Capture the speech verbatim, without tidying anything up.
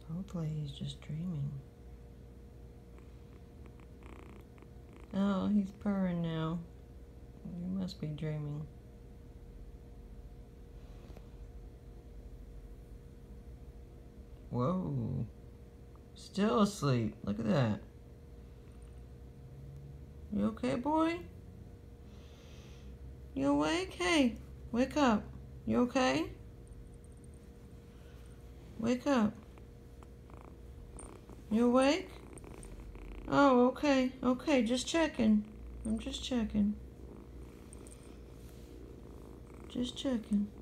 Hopefully he's just dreaming. Oh, he's purring now. He must be dreaming. Whoa. Still asleep. Look at that. You okay, boy? You awake? Hey, wake up. You okay? Wake up. You awake? Oh, okay. Okay, just checking. I'm just checking. Just checking.